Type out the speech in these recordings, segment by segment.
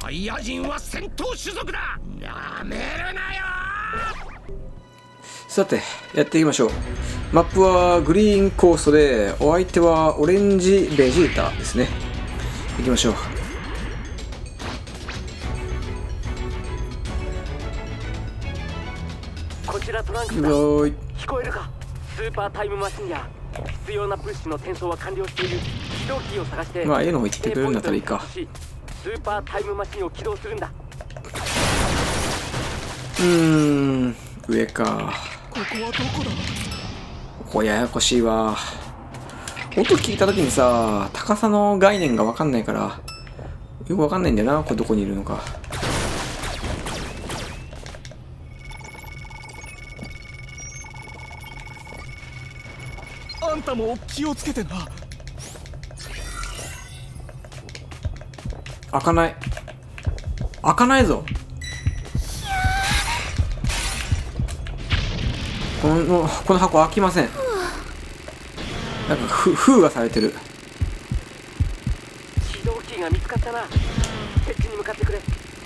サイヤ人は戦闘種族だ。やめるなよ。 さてやっていきましょう。マップはグリーンコーストで、お相手はオレンジベジータですね。行きましょう。 こちらトランクスだ。聞こえるか。スーパータイムマシンや必要なプッシュの転送は完了している。起動キーを探して、 まあ A の方行ってくれるんだったらいいか。 スーパータイムマシンを起動するんだ。 上か。 ここはどこだ。 ここややこしいわ。音聞いた時にさ、高さの概念が分かんないからよく分かんないんだよな、これどこにいるのか。 あんたも気をつけてな。 開かない。開かないぞ。この箱開きません。なんか封がされてる。 起動キーが見つかったな。設置に向かってくれ。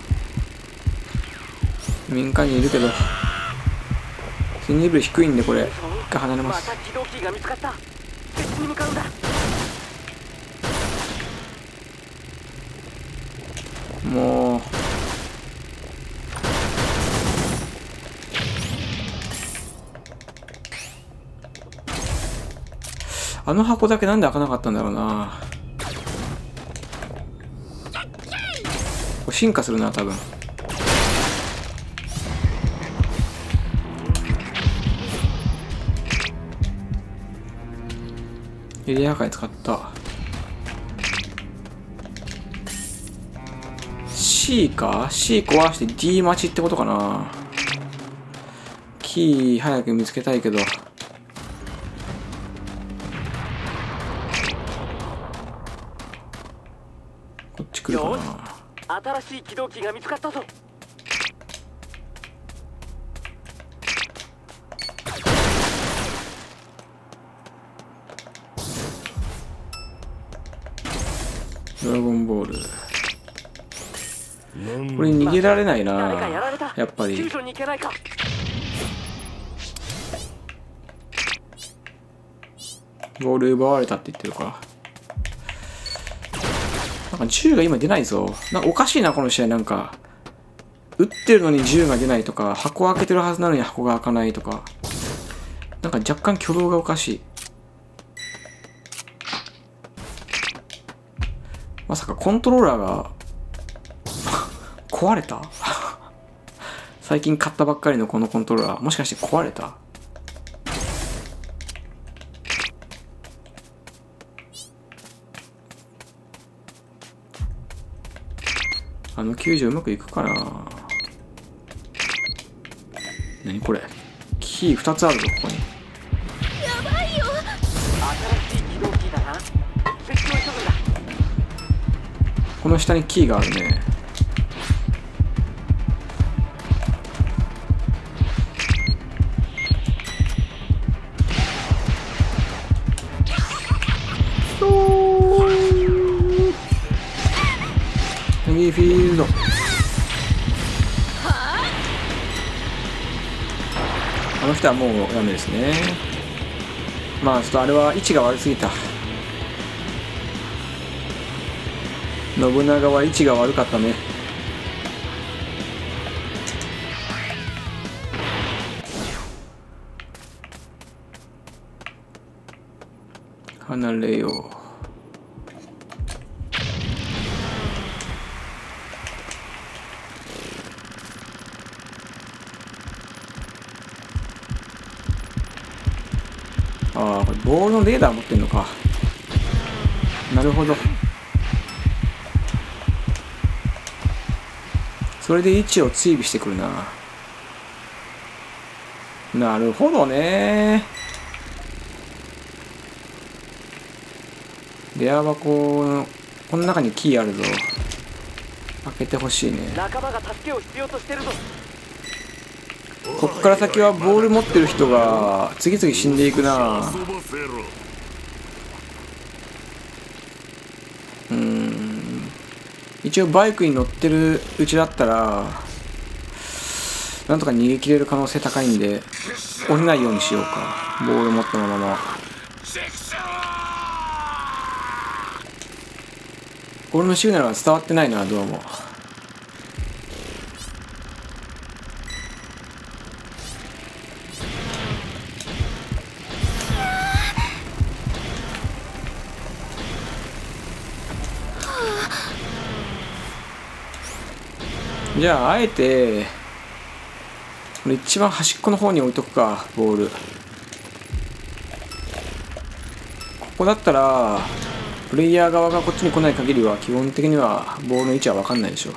民間にいるけど侵入レベル低いんで、これ一回離れます。 また起動キーが見つかった。設置に向かうんだ。 もうあの箱だけなんで開かなかったんだろうな。これ進化するな多分。エリア破壊使った。 C か C 壊して D 待ちってことかな。キー早く見つけたいけど、こっち来るかな。 新しい起動キーが見つかったぞ。 ドラゴンボール。これ逃げられないな、やっぱり。ボール奪われたって言ってるか。なんか銃が今出ないぞ。なんかおかしいなこの試合。なんか撃ってるのに銃が出ないとか、箱開けてるはずなのに箱が開かないとか、なんか若干挙動がおかしい。まさかコントローラーが壊れた最近買ったばっかりのこのコントローラー、もしかして壊れた。あの救助うまくいくかな。何これ、キー2つあるぞここに。 やばいよ。新しい起動キーだな。設置を急ぐんだ。 この下にキーがあるね。ヘビーフィールド。あの人はもうダメですね。まあちょっとあれは位置が悪すぎた。信長は位置が悪かったね。離れよう。ああ、これボールのレーダー持ってんのか。なるほど。それで位置を追尾してくるな。なるほどね。レア箱のこの中にキーあるぞ。開けてほしいね。 仲間が助けを必要としてるぞ。 こっから先はボール持ってる人が次々死んでいくな。 一応バイクに乗ってるうちだったらなんとか逃げ切れる可能性高いんで降りないようにしようか。ボール持ったまま。俺のシグナルは伝わってないな、どうも。じゃああえてこれ一番端っこの方に置いとくか、ボール。ここだったらプレイヤー側がこっちに来ない限りは基本的にはボールの位置は分かんないでしょ。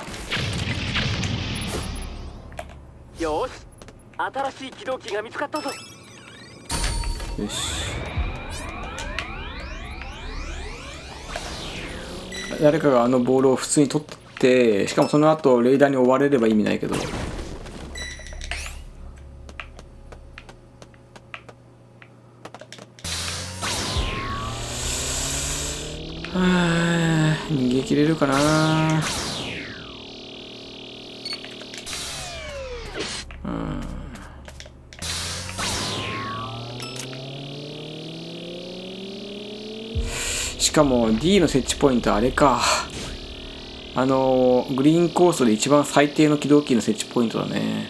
よし、新しい起動機が見つかったぞ。 よし、誰かがあのボールを普通に取って、しかもその後レーダーに追われれば意味ないけど。逃げ切れるかな。しかも D の設置ポイントあれか、グリーンコーストで一番最低の起動キーの設置ポイントだね。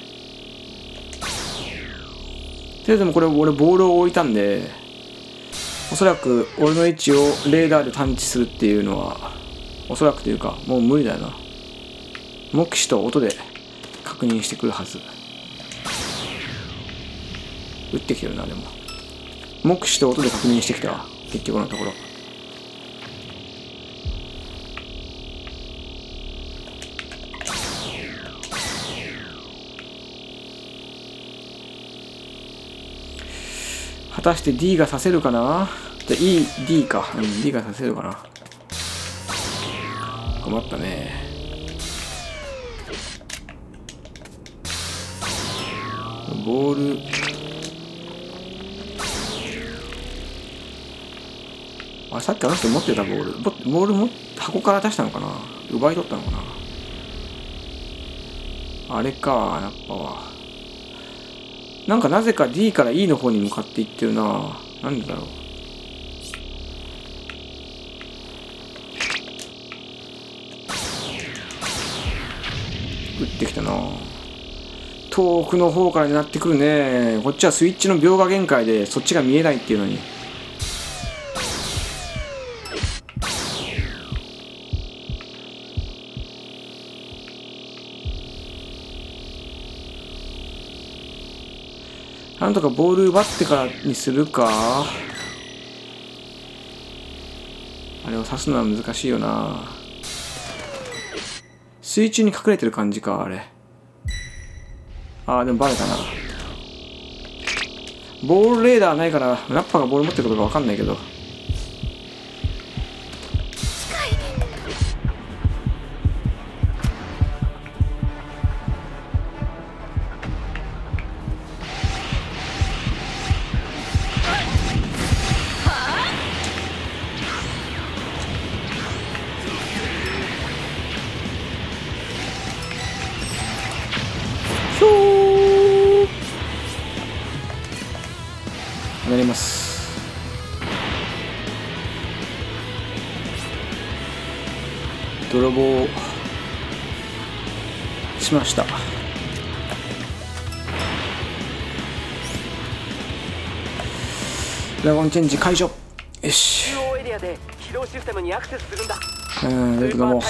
とりあえずもこれ俺ボールを置いたんで、おそらく俺の位置をレーダーで探知するっていうのはおそらくというかもう無理だよな。目視と音で確認してくるはず。撃ってきてるな。でも目視と音で確認してきたわ、結局のところ。果たして D がさせるかな。じゃあ D か、D がさせるかな。困ったね。ボールさっきあの人持ってたボールも箱から出したのかな、奪い取ったのかな。あれか、やっぱはなんかなぜか D から E の方に向かっていってるな。なんでだろう。撃ってきたな。遠くの方から狙ってくるね。こっちはスイッチの秒が限界でそっちが見えないっていうのに。なんとかボール奪ってからにするか。あれを刺すのは難しいよな。水中に隠れてる感じか、あれ。でもバレたな。ボールレーダーないからラッパがボール持ってることが分かんないけど。なります。泥棒しました。ドラゴンチェンジ解除。よし。 中央エリアで起動システムにアクセスするんだ。 だけども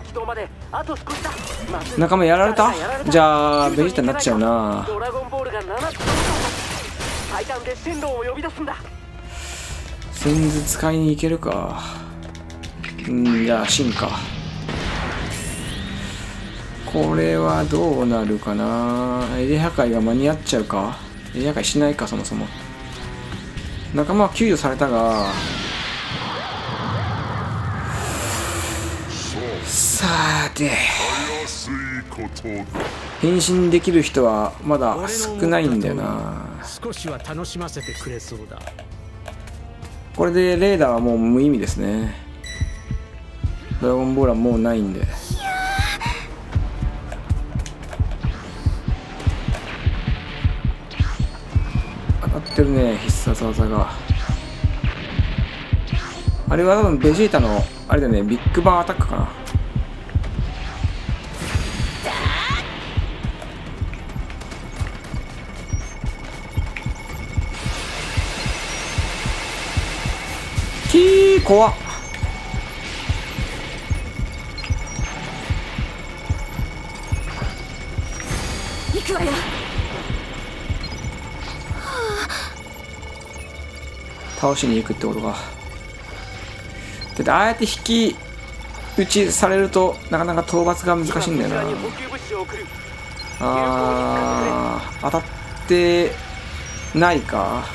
仲間やられた。じゃあベジータになっちゃうな。 ドラゴンボールが7つ最短で線路を呼び出すんだ。 先図使いに行けるか。じゃあ進化。これはどうなるかな。エリア破壊が間に合っちゃうか。エリア破壊しないか。そもそも仲間は救助されたが、さて変身できる人はまだ少ないんだよな。 少しは楽しませてくれそうだ。 これでレーダーはもう無意味ですね。 ドラゴンボールはもうないんで。当たってるね、必殺技が。あれは多分ベジータのあれだね、ビッグバンアタックかな。キー怖っ。 行くわよ。 倒しに行くってことか。だってああやって引き打ちされるとなかなか討伐が難しいんだよな。当たってないか。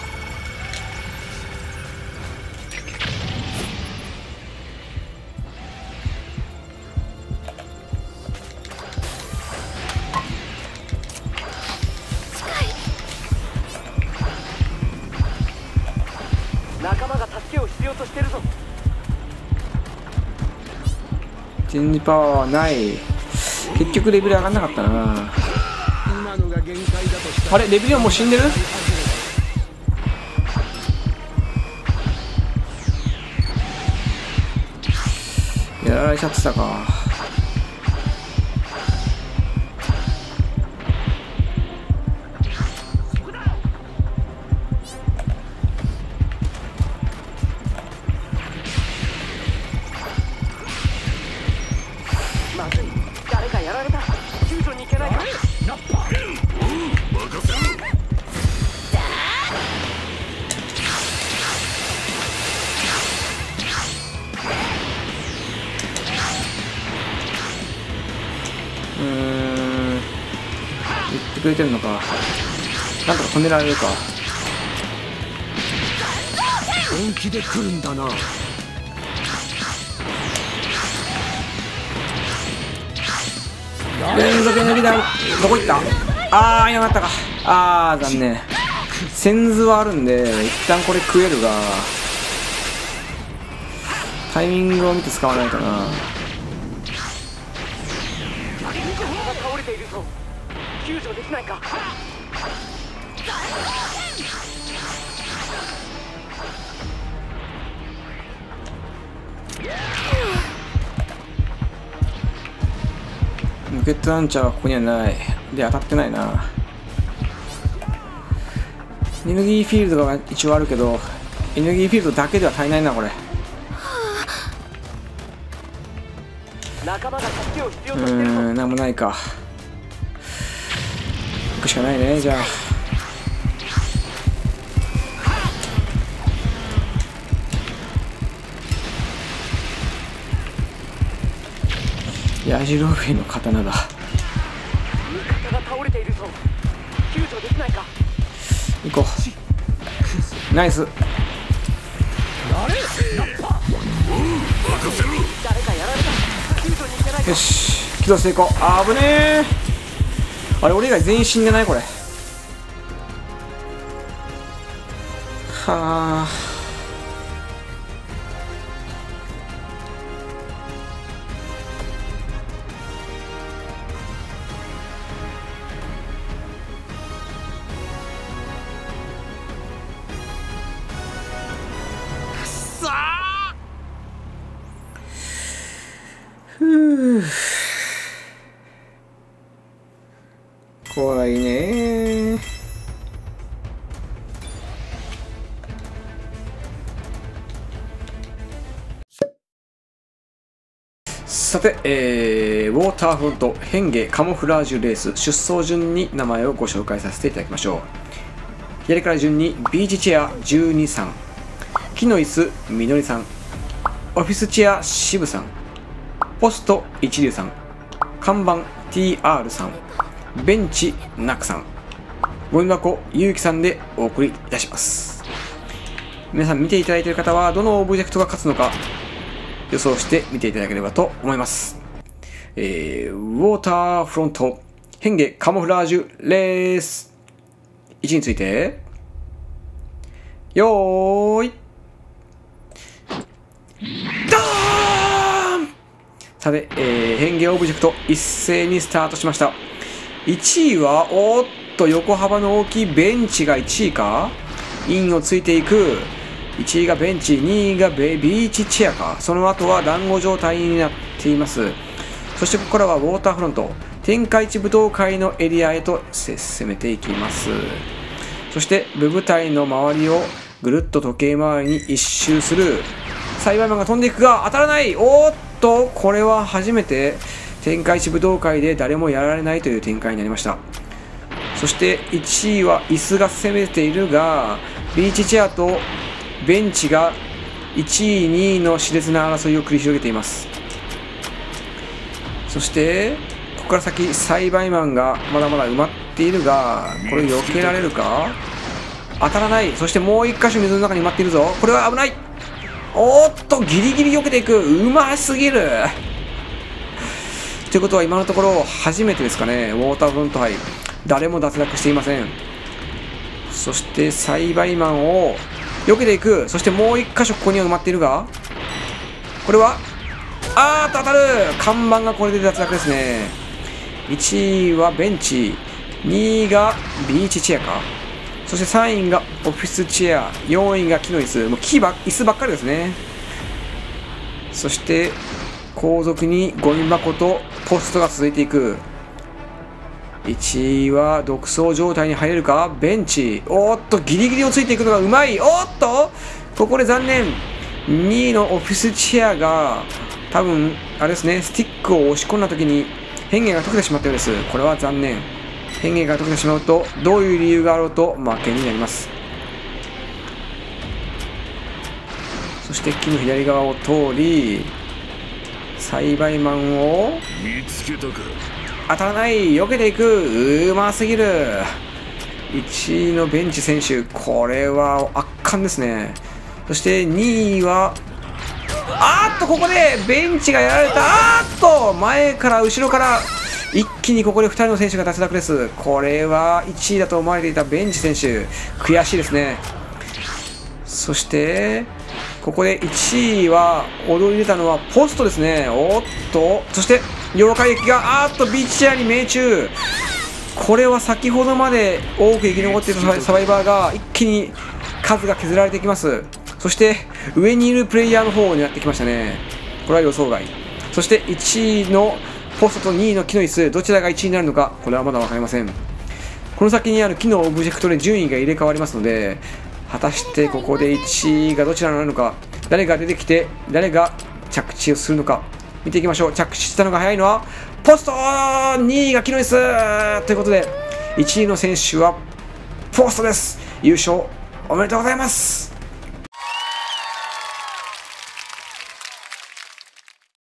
仲間が助けを必要としてるぞ。 チェンジパワーはない。結局レベル上がんなかったな。あれレベルはもう死んでる？やられちゃってたか。 まずい、誰かやられた。救助に行けないか。 言ってくれてるのか。なんとか止められるか。 本気で来るんだな。 連続エネルギーダウン。どこ行った？あーいなかったか。あー残念。先頭はあるんで一旦これ食えるが、タイミングを見て使わないとな。 倒れているぞ。救助できないか。 ロケットランチャーはここにはない。で当たってないな。エネルギーフィールドが一応あるけど、エネルギーフィールドだけでは足りないなこれ。 仲間が助けを必要としてるぞ。 なんもないか。行くしかないね。じゃあヤジロフェの刀だ。 味方が倒れているぞ。救助できないか。 行こう。ナイス。 誰かやられた。救助に行けないか。 よし起動成功。あぶねえ。あれ俺以外全員死んでないこれ。はあ。怖いね。さて、ウォーターフロント変化カモフラージュレース出走順に名前をご紹介させていただきましょう。左から順にビーチチェア12さん、木の椅子みのりさん、オフィスチェア渋さん、ポスト一流さん、看板 TR さん、ベンチナクさん、ゴミ箱ゆうきさんでお送りいたします。皆さん見ていただいている方はどのオブジェクトが勝つのか予想して見ていただければと思います。ウォーターフロント変化カモフラージュレース位置についてよーいドーン。 さて、変形オブジェクト一斉にスタートしました。1位はおっと横幅の大きいベンチが1位か、インをついていく。1位がベンチ、2位がビーチチェアか。その後は団子状態になっています。そしてここからはウォーターフロント、天下一武道会のエリアへと攻めていきます。そして舞台の周りをぐるっと時計回りに一周する。サイバーマンが飛んでいくが当たらない。おっとこれは初めて天下一武道会で誰もやられないという展開になりました。そして1位は椅子が攻めているが、ビーチチェアとベンチが1位2位の熾烈な争いを繰り広げています。そしてここから先サイバイマンがまだまだ埋まっているが、これ避けられるか。当たらない。そしてもう1箇所水の中に埋まっているぞ。これは危ない。おっとギリギリ避けていく。うますぎる。ということは今のところ初めてですかね、ウォーターフロント杯誰も脱落していません。そしてサイバイマンを避けていく。そしてもう1箇所ここには埋まっているが、これは当たる。看板がこれで脱落ですね。1位はベンチ、2位がビーチチェアか。そして3位がオフィスチェア、4位が木の椅子。もう椅子ばっかりですね。そして後続にゴミ箱とポストが続いていく。1位は独走状態に入れるか。ベンチ、おっとギリギリをついていくのがうまい。おっとここで残念。2位のオフィスチェアが多分あれですね、スティックを押し込んだ時に変形が解けてしまったようです。これは残念。変形が解けてしまうとどういう理由があろうと負けになります。そして木の左側を通りサイバイマンを見つけたか。 当たらない。避けていく。うますぎる。1位のベンチ選手、これは圧巻ですね。そして2位はここでベンチがやられた。前から後ろから一気にここで2人の選手が脱落です。これは1位だと思われていたベンチ選手、悔しいですね。そしてここで1位は踊り出たのはポストですね。おっとそして妖怪駅がビーチチェアに命中。これは先ほどまで多く生き残っていたサバイバーが一気に数が削られていきます。そして上にいるプレイヤーの方を狙ってきましたね。これは予想外。そして1位のポストと2位の木の椅子、どちらが1位になるのか、これはまだ分かりません。この先にある木のオブジェクトで順位が入れ替わりますので、果たしてここで1位がどちらになるのか、誰が出てきて誰が着地をするのか見ていきましょう。着地したのが早いのはポスト、2位が木の椅子ということで1位の選手はポストです。優勝おめでとうございます。